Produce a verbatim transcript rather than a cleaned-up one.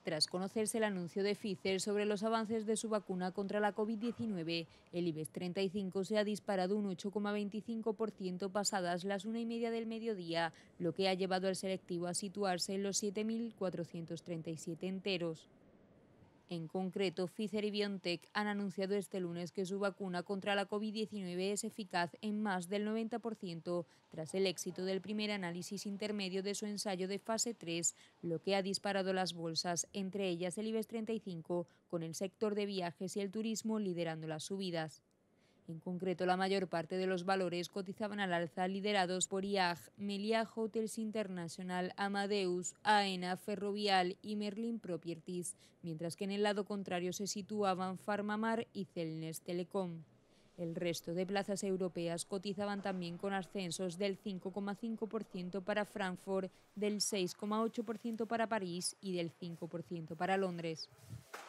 Tras conocerse el anuncio de Pfizer sobre los avances de su vacuna contra la COVID diecinueve, el IBEX treinta y cinco se ha disparado un ocho coma veinticinco por ciento pasadas las una y media del mediodía, lo que ha llevado al selectivo a situarse en los siete mil cuatrocientos treinta y siete enteros. En concreto, Pfizer y BioNTech han anunciado este lunes que su vacuna contra la COVID diecinueve es eficaz en más del noventa por ciento tras el éxito del primer análisis intermedio de su ensayo de fase tres, lo que ha disparado las bolsas, entre ellas el IBEX treinta y cinco, con el sector de viajes y el turismo liderando las subidas. En concreto, la mayor parte de los valores cotizaban al alza, liderados por I A G, Meliá Hotels International, Amadeus, Aena, Ferrovial y Merlin Properties, mientras que en el lado contrario se situaban Farmamar y Celnes Telecom. El resto de plazas europeas cotizaban también con ascensos del cinco coma cinco por ciento para Frankfurt, del seis coma ocho por ciento para París y del cinco por ciento para Londres.